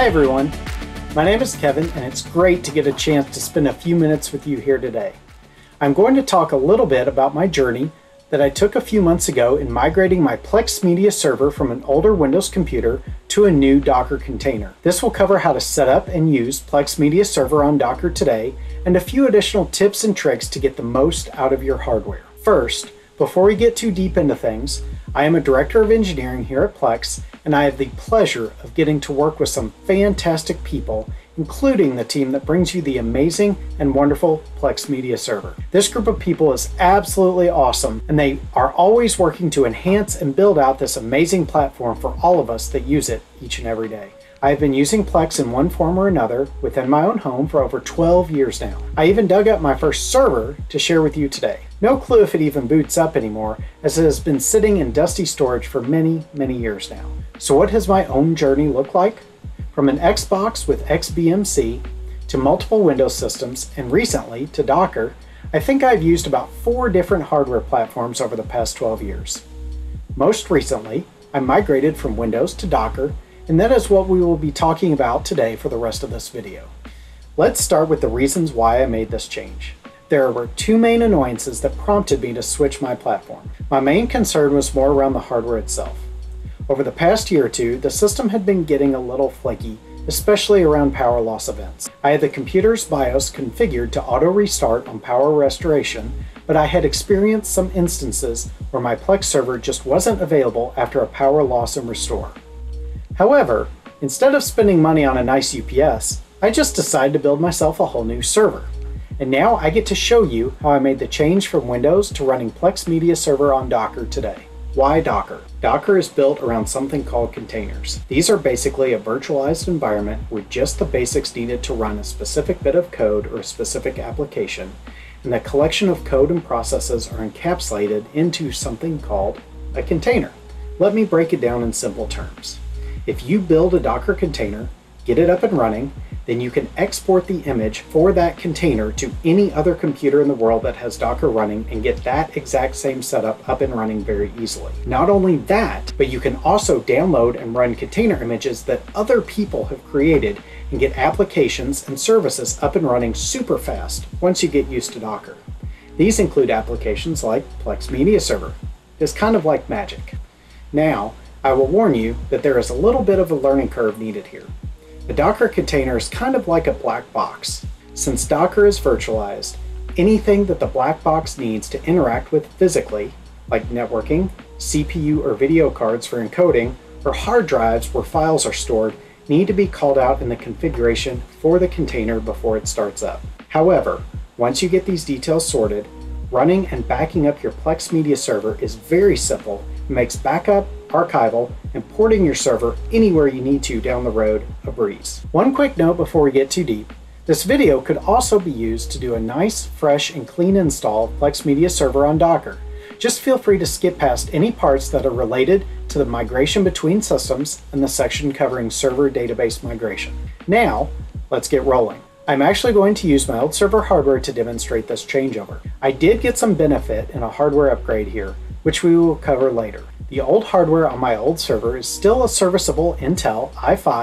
Hi everyone, my name is Kevin and it's great to get a chance to spend a few minutes with you here today. I'm going to talk a little bit about my journey that I took a few months ago in migrating my Plex Media Server from an older Windows computer to a new Docker container. This will cover how to set up and use Plex Media Server on Docker today and a few additional tips and tricks to get the most out of your hardware. First, before we get too deep into things, I am a Director of Engineering here at Plex, and I have the pleasure of getting to work with some fantastic people, including the team that brings you the amazing and wonderful Plex Media Server. This group of people is absolutely awesome, and they are always working to enhance and build out this amazing platform for all of us that use it each and every day. I have been using Plex in one form or another within my own home for over 12 years now. I even dug up my first server to share with you today. No clue if it even boots up anymore, as it has been sitting in dusty storage for many years now. So what has my own journey looked like? From an Xbox with XBMC to multiple Windows systems and recently to Docker, I think I've used about 4 different hardware platforms over the past 12 years. Most recently, I migrated from Windows to Docker, and that is what we will be talking about today for the rest of this video. Let's start with the reasons why I made this change. There were 2 main annoyances that prompted me to switch my platform. My main concern was more around the hardware itself. Over the past year or two, the system had been getting a little flaky, especially around power loss events. I had the computer's BIOS configured to auto restart on power restoration, but I had experienced some instances where my Plex server just wasn't available after a power loss and restore. However, instead of spending money on a nice UPS, I just decided to build myself a whole new server. And now I get to show you how I made the change from Windows to running Plex Media Server on Docker today. Why Docker? Docker is built around something called containers. These are basically a virtualized environment with just the basics needed to run a specific bit of code or a specific application, and the collection of code and processes are encapsulated into something called a container. Let me break it down in simple terms. If you build a Docker container, get it up and running, then you can export the image for that container to any other computer in the world that has Docker running and get that exact same setup up and running very easily. Not only that, but you can also download and run container images that other people have created and get applications and services up and running super fast once you get used to Docker. These include applications like Plex Media Server. It's kind of like magic. Now, I will warn you that there is a little bit of a learning curve needed here. A Docker container is kind of like a black box. Since Docker is virtualized, anything that the black box needs to interact with physically, like networking, CPU or video cards for encoding, or hard drives where files are stored, need to be called out in the configuration for the container before it starts up. However, once you get these details sorted, running and backing up your Plex Media Server is very simple and makes backup, archival, and porting your server anywhere you need to down the road a breeze. One quick note before we get too deep. This video could also be used to do a nice, fresh, and clean install of Plex Media Server on Docker. Just feel free to skip past any parts that are related to the migration between systems and the section covering server database migration. Now, let's get rolling. I'm actually going to use my old server hardware to demonstrate this changeover. I did get some benefit in a hardware upgrade here, which we will cover later. The old hardware on my old server is still a serviceable Intel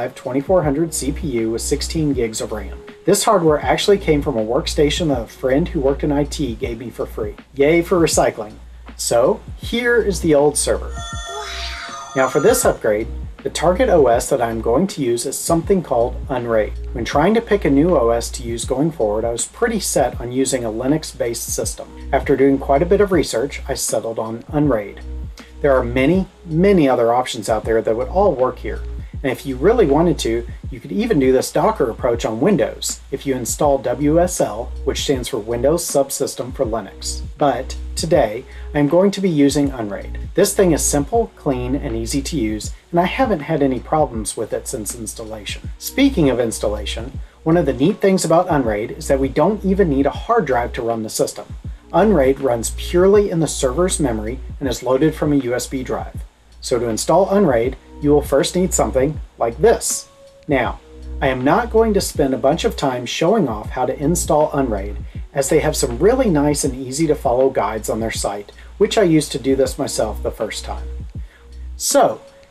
i5-2400 CPU with 16 gigs of RAM. This hardware actually came from a workstation that a friend who worked in IT gave me for free. Yay for recycling. So here is the old server. Now for this upgrade, the target OS that I'm going to use is something called Unraid. When trying to pick a new OS to use going forward, I was pretty set on using a Linux-based system. After doing quite a bit of research, I settled on Unraid. There are many other options out there that would all work here. And if you really wanted to, you could even do this Docker approach on Windows if you install WSL, which stands for Windows Subsystem for Linux. But today, I'm going to be using Unraid. This thing is simple, clean, and easy to use, and I haven't had any problems with it since installation. Speaking of installation, one of the neat things about Unraid is that we don't even need a hard drive to run the system. Unraid runs purely in the server's memory and is loaded from a USB drive. So to install Unraid, you will first need something like this. Now, I am not going to spend a bunch of time showing off how to install Unraid, as they have some really nice and easy to follow guides on their site, which I used to do this myself the first time. So,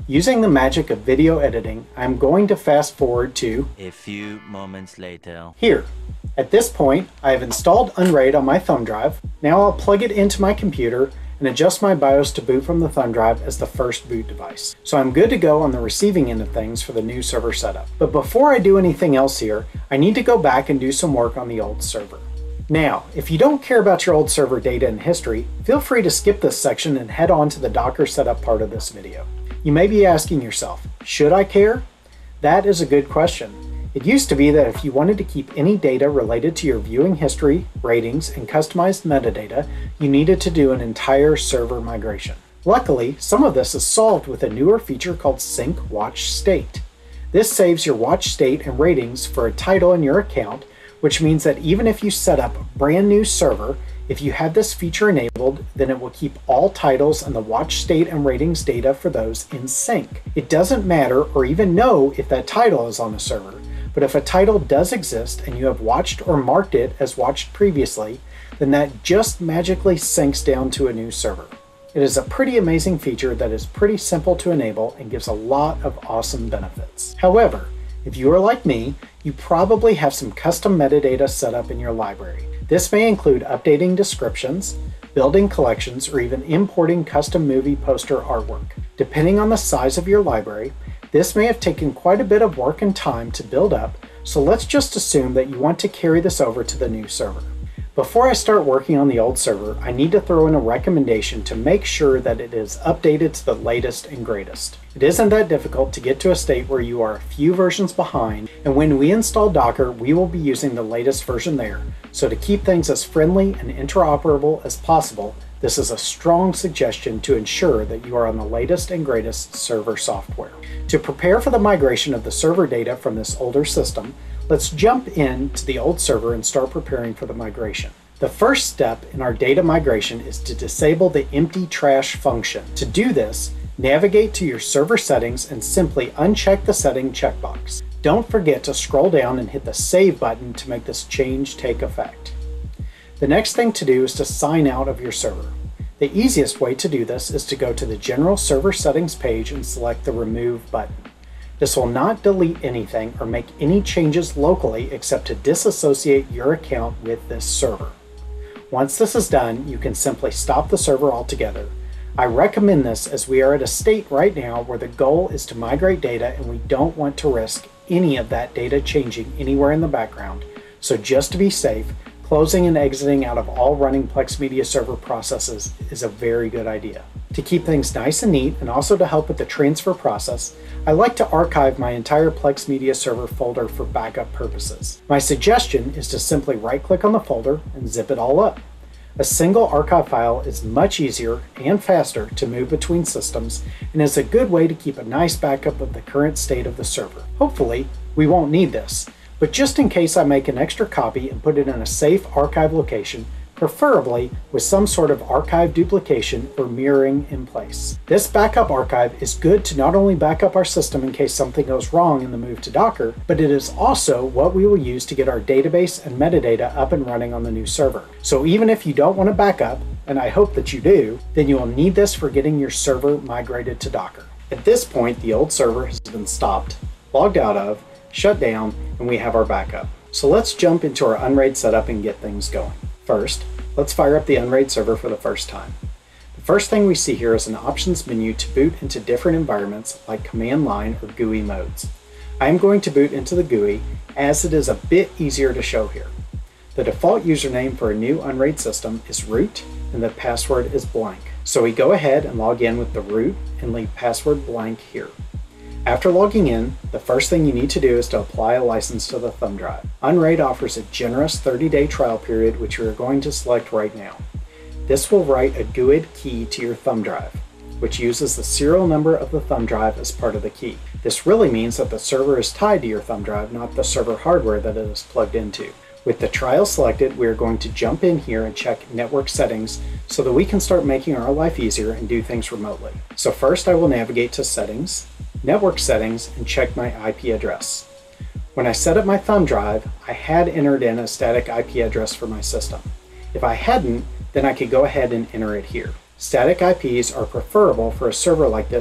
Using the magic of video editing, I'm going to fast forward to a few moments later. Here. At this point, I have installed Unraid on my thumb drive. Now I'll plug it into my computer and adjust my BIOS to boot from the thumb drive as the first boot device. So I'm good to go on the receiving end of things for the new server setup. But before I do anything else here, I need to go back and do some work on the old server. Now, if you don't care about your old server data and history, feel free to skip this section and head on to the Docker setup part of this video. You may be asking yourself, should I care? That is a good question. It used to be that if you wanted to keep any data related to your viewing history, ratings, and customized metadata, you needed to do an entire server migration. Luckily, some of this is solved with a newer feature called Sync Watch State. This saves your watch state and ratings for a title in your account, which means that even if you set up a brand new server, if you have this feature enabled, then it will keep all titles and the watch state and ratings data for those in sync. It doesn't matter or even know if that title is on a server, but if a title does exist and you have watched or marked it as watched previously, then that just magically syncs down to a new server. It is a pretty amazing feature that is pretty simple to enable and gives a lot of awesome benefits. However, if you are like me, you probably have some custom metadata set up in your library. This may include updating descriptions, building collections, or even importing custom movie poster artwork. Depending on the size of your library, this may have taken quite a bit of work and time to build up, so let's just assume that you want to carry this over to the new server. Before I start working on the old server, I need to throw in a recommendation to make sure that it is updated to the latest and greatest. It isn't that difficult to get to a state where you are a few versions behind, and when we install Docker, we will be using the latest version there. So to keep things as friendly and interoperable as possible, this is a strong suggestion to ensure that you are on the latest and greatest server software. To prepare for the migration of the server data from this older system, let's jump into the old server and start preparing for the migration. The first step in our data migration is to disable the empty trash function. To do this, navigate to your server settings and simply uncheck the setting checkbox. Don't forget to scroll down and hit the save button to make this change take effect. The next thing to do is to sign out of your server. The easiest way to do this is to go to the General Server Settings page and select the Remove button. This will not delete anything or make any changes locally except to disassociate your account with this server. Once this is done, you can simply stop the server altogether. I recommend this as we are at a state right now where the goal is to migrate data and we don't want to risk any of that data changing anywhere in the background. So just to be safe, closing and exiting out of all running Plex Media Server processes is a very good idea. To keep things nice and neat and also to help with the transfer process, I like to archive my entire Plex Media Server folder for backup purposes. My suggestion is to simply right-click on the folder and zip it all up. A single archive file is much easier and faster to move between systems and is a good way to keep a nice backup of the current state of the server. Hopefully, we won't need this, but just in case I make an extra copy and put it in a safe archive location, preferably with some sort of archive duplication or mirroring in place. This backup archive is good to not only back up our system in case something goes wrong in the move to Docker, but it is also what we will use to get our database and metadata up and running on the new server. So even if you don't want to back up, and I hope that you do, then you will need this for getting your server migrated to Docker. At this point, the old server has been stopped, logged out of, shut down, and we have our backup. So let's jump into our Unraid setup and get things going. First, let's fire up the Unraid server for the first time. The first thing we see here is an options menu to boot into different environments like command line or GUI modes. I am going to boot into the GUI as it is a bit easier to show here. The default username for a new Unraid system is root and the password is blank. So we go ahead and log in with the root and leave password blank here. After logging in, the first thing you need to do is to apply a license to the thumb drive. Unraid offers a generous 30-day trial period, which we are going to select right now. This will write a GUID key to your thumb drive, which uses the serial number of the thumb drive as part of the key. This really means that the server is tied to your thumb drive, not the server hardware that it is plugged into. With the trial selected, we are going to jump in here and check network settings so that we can start making our life easier and do things remotely. So first I will navigate to Settings, Network Settings, and check my IP address. When I set up my thumb drive, I had entered in a static IP address for my system. If I hadn't, then I could go ahead and enter it here. Static IPs are preferable for a server like this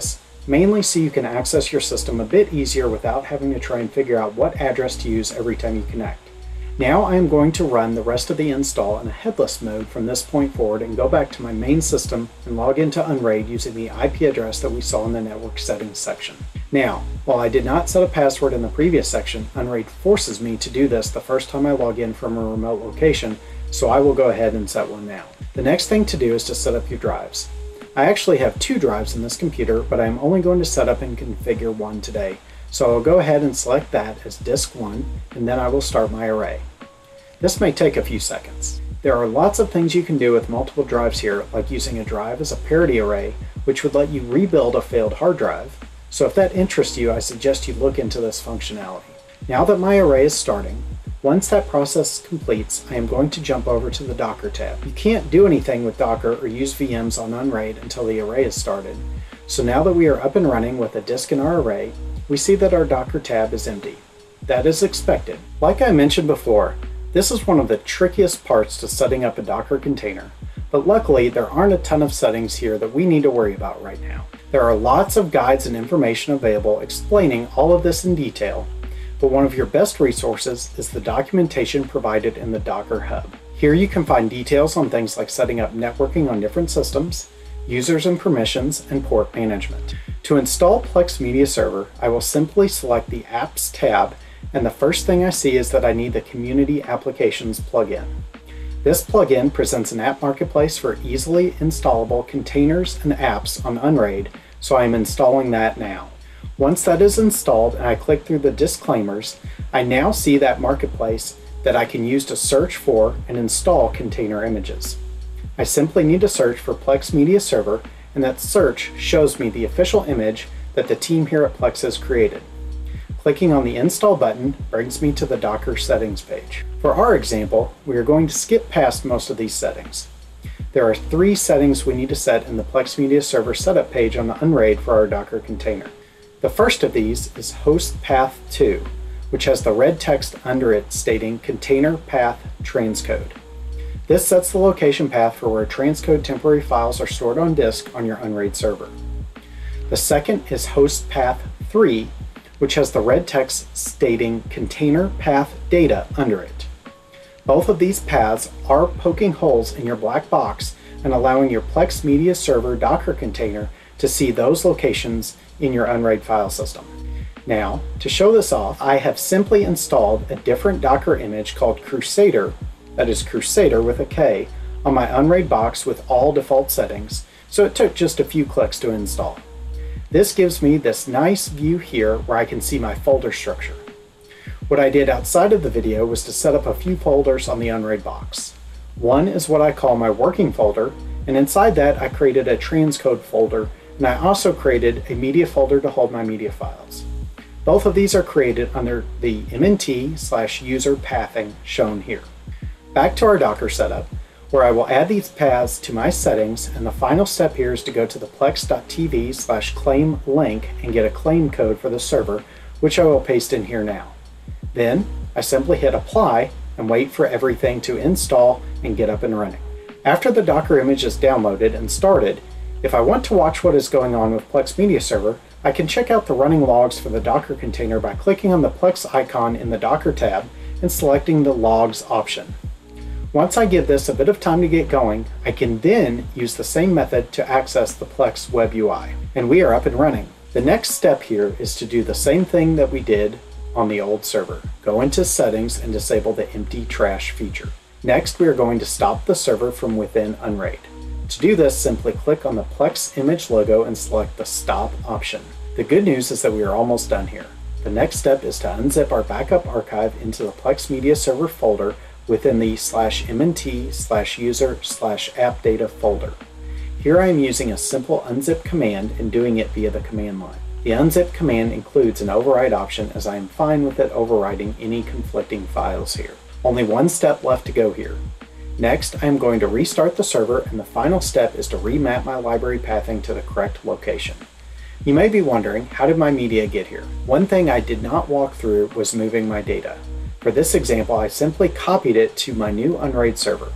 mainly so you can access your system a bit easier without having to try and figure out what address to use every time you connect. Now I am going to run the rest of the install in a headless mode from this point forward and go back to my main system and log into Unraid using the IP address that we saw in the network settings section. Now, while I did not set a password in the previous section, Unraid forces me to do this the first time I log in from a remote location, so I will go ahead and set one now. The next thing to do is to set up your drives. I actually have 2 drives in this computer, but I am only going to set up and configure one today. So I'll go ahead and select that as disk 1, and then I will start my array. This may take a few seconds. There are lots of things you can do with multiple drives here, like using a drive as a parity array, which would let you rebuild a failed hard drive. So if that interests you, I suggest you look into this functionality. Now that my array is starting, once that process completes, I am going to jump over to the Docker tab. You can't do anything with Docker or use VMs on Unraid until the array is started. So now that we are up and running with a disk in our array, we see that our Docker tab is empty. That is expected. Like I mentioned before, this is one of the trickiest parts to setting up a Docker container, but luckily there aren't a ton of settings here that we need to worry about right now. There are lots of guides and information available explaining all of this in detail, but one of your best resources is the documentation provided in the Docker Hub. Here you can find details on things like setting up networking on different systems, users and permissions, and port management. To install Plex Media Server, I will simply select the Apps tab, and the first thing I see is that I need the Community Applications plugin. This plugin presents an app marketplace for easily installable containers and apps on Unraid, so I am installing that now. Once that is installed and I click through the disclaimers, I now see that marketplace that I can use to search for and install container images. I simply need to search for Plex Media Server, and that search shows me the official image that the team here at Plex has created. Clicking on the Install button brings me to the Docker settings page. For our example, we are going to skip past most of these settings. There are 3 settings we need to set in the Plex Media Server setup page on the Unraid for our Docker container. The first of these is Host Path 2, which has the red text under it stating Container Path Transcode. This sets the location path for where transcode temporary files are stored on disk on your Unraid server. The second is Host Path 3, which has the red text stating Container Path Data under it. Both of these paths are poking holes in your black box and allowing your Plex Media Server Docker container to see those locations in your Unraid file system. Now, to show this off, I have simply installed a different Docker image called Crusader, that is Crusader with a K, on my Unraid box with all default settings, so it took just a few clicks to install. This gives me this nice view here where I can see my folder structure. What I did outside of the video was to set up a few folders on the Unraid box. One is what I call my working folder, and inside that I created a transcode folder, and I also created a media folder to hold my media files. Both of these are created under the MNT/user pathing shown here. Back to our Docker setup, where I will add these paths to my settings, and the final step here is to go to the plex.tv/claim link and get a claim code for the server, which I will paste in here now. Then I simply hit apply and wait for everything to install and get up and running. After the Docker image is downloaded and started, if I want to watch what is going on with Plex Media Server, I can check out the running logs for the Docker container by clicking on the Plex icon in the Docker tab and selecting the logs option. Once I give this a bit of time to get going, I can then use the same method to access the Plex web UI. And we are up and running. The next step here is to do the same thing that we did on the old server. Go into settings and disable the empty trash feature. Next, we are going to stop the server from within Unraid. To do this, simply click on the Plex image logo and select the stop option. The good news is that we are almost done here. The next step is to unzip our backup archive into the Plex Media Server folder within the /mnt/user/appdata folder. Here I am using a simple unzip command and doing it via the command line. The unzip command includes an override option, as I am fine with it overriding any conflicting files here. Only one step left to go here. Next, I am going to restart the server, and the final step is to remap my library pathing to the correct location. You may be wondering, how did my media get here? One thing I did not walk through was moving my data. For this example, I simply copied it to my new Unraid server.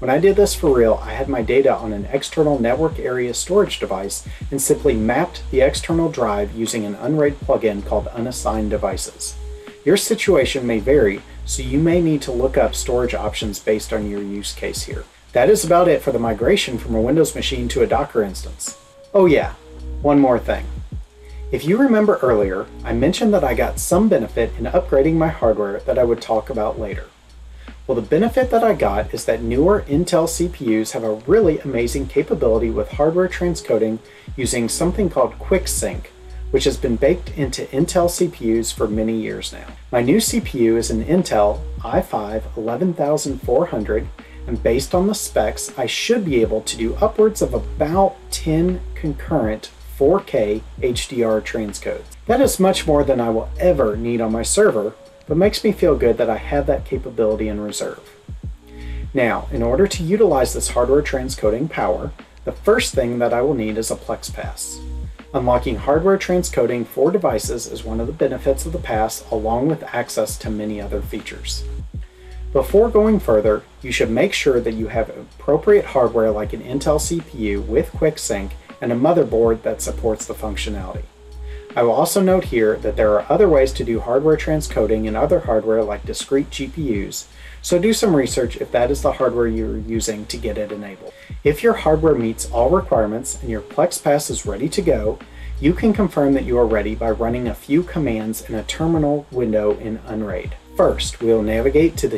When I did this for real, I had my data on an external network area storage device and simply mapped the external drive using an Unraid plugin called Unassigned Devices. Your situation may vary, so you may need to look up storage options based on your use case here. That is about it for the migration from a Windows machine to a Docker instance. Oh yeah, one more thing. If you remember earlier, I mentioned that I got some benefit in upgrading my hardware that I would talk about later. Well, the benefit that I got is that newer Intel CPUs have a really amazing capability with hardware transcoding using something called QuickSync, which has been baked into Intel CPUs for many years now. My new CPU is an Intel i5 11400, and based on the specs, I should be able to do upwards of about 10 concurrent 4K HDR transcodes. That is much more than I will ever need on my server, but makes me feel good that I have that capability in reserve. Now, in order to utilize this hardware transcoding power, the first thing that I will need is a Plex Pass. Unlocking hardware transcoding for devices is one of the benefits of the pass, along with access to many other features. Before going further, you should make sure that you have appropriate hardware like an Intel CPU with QuickSync and a motherboard that supports the functionality. I will also note here that there are other ways to do hardware transcoding in other hardware like discrete GPUs, so do some research if that is the hardware you're using to get it enabled. If your hardware meets all requirements and your Plex Pass is ready to go, you can confirm that you are ready by running a few commands in a terminal window in Unraid. First, we'll navigate to the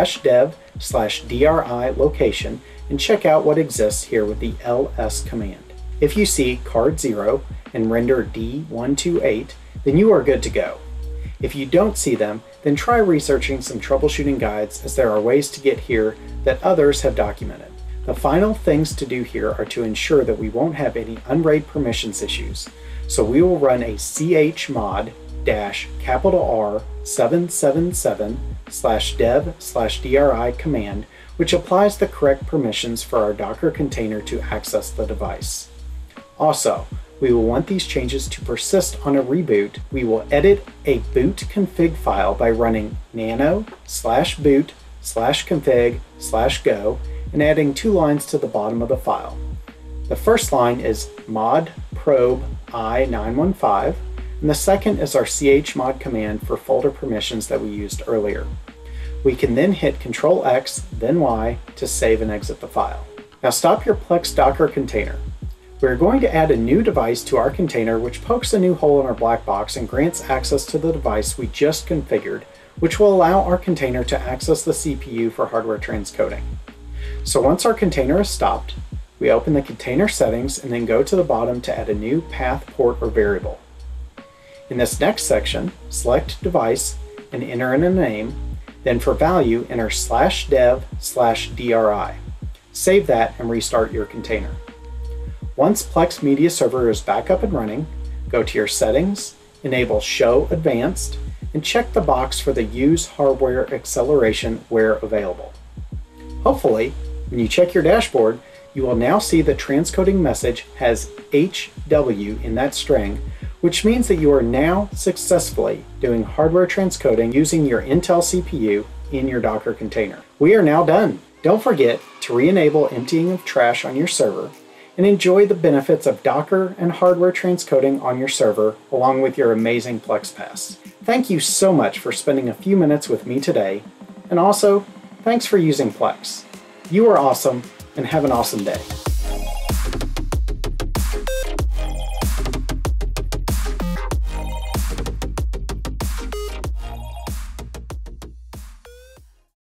/dev/dri location and check out what exists here with the ls command. If you see card 0 and render D128, then you are good to go. If you don't see them, then try researching some troubleshooting guides, as there are ways to get here that others have documented. The final things to do here are to ensure that we won't have any Unraid permissions issues. So we will run a chmod -R777/dev/dri command, which applies the correct permissions for our Docker container to access the device. Also, we will want these changes to persist on a reboot. We will edit a boot config file by running nano/boot/config/go and adding 2 lines to the bottom of the file. The first line is mod probe i915, and the second is our chmod command for folder permissions that we used earlier. We can then hit Ctrl+X, then Y to save and exit the file. Now stop your Plex Docker container. We're going to add a new device to our container, which pokes a new hole in our black box and grants access to the device we just configured, which will allow our container to access the CPU for hardware transcoding. So once our container is stopped, we open the container settings and then go to the bottom to add a new path, port, or variable. In this next section, select device and enter in a name, then for value enter /dev/dri. Save that and restart your container. Once Plex Media Server is back up and running, go to your settings, enable Show Advanced, and check the box for the Use Hardware Acceleration where available. Hopefully, when you check your dashboard, you will now see the transcoding message has HW in that string, which means that you are now successfully doing hardware transcoding using your Intel CPU in your Docker container. We are now done. Don't forget to re-enable emptying of trash on your server and enjoy the benefits of Docker and hardware transcoding on your server along with your amazing Plex Pass. Thank you so much for spending a few minutes with me today, and also thanks for using Plex. You are awesome, and have an awesome day.